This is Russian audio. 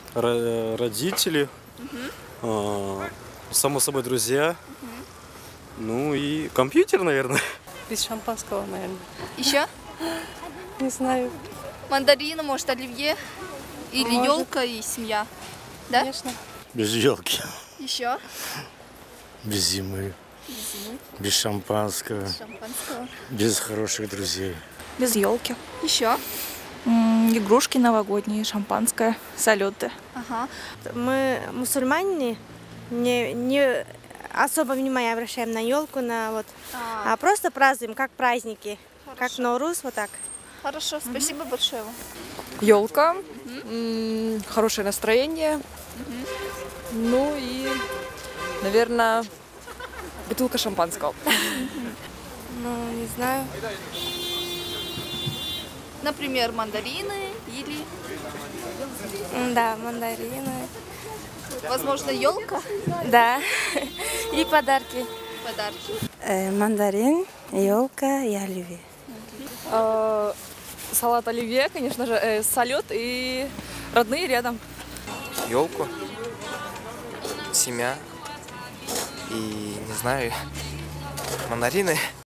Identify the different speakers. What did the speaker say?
Speaker 1: родители, само собой друзья, ну и компьютер, наверное.
Speaker 2: Без шампанского, наверное.
Speaker 3: Еще?
Speaker 2: Не знаю.
Speaker 3: Мандарины, может, оливье? Или
Speaker 2: Может.
Speaker 3: елка и семья? Да?
Speaker 2: Конечно.
Speaker 4: Без елки,
Speaker 3: Еще?
Speaker 4: без зимы, без шампанского,
Speaker 3: Шампанского.
Speaker 4: без хороших друзей.
Speaker 5: Без елки.
Speaker 3: Еще?
Speaker 5: Игрушки новогодние, шампанское, салюты.
Speaker 3: Ага.
Speaker 6: Мы мусульмане, не особо внимание обращаем на елку, а просто празднуем, как праздники, как Ноурус, вот так.
Speaker 3: Хорошо, спасибо большое вам.
Speaker 2: Елка, хорошее настроение. Ну и, наверное, бутылка шампанского.
Speaker 6: Ну, не знаю.
Speaker 3: Например, мандарины или,
Speaker 6: Да, мандарины.
Speaker 3: возможно, елка,
Speaker 6: Да. И подарки.
Speaker 3: подарки.
Speaker 6: Мандарин, елка и оливье.
Speaker 2: Салат оливье, конечно же, салют и родные рядом.
Speaker 7: Елку, семья и, не знаю, мандарины.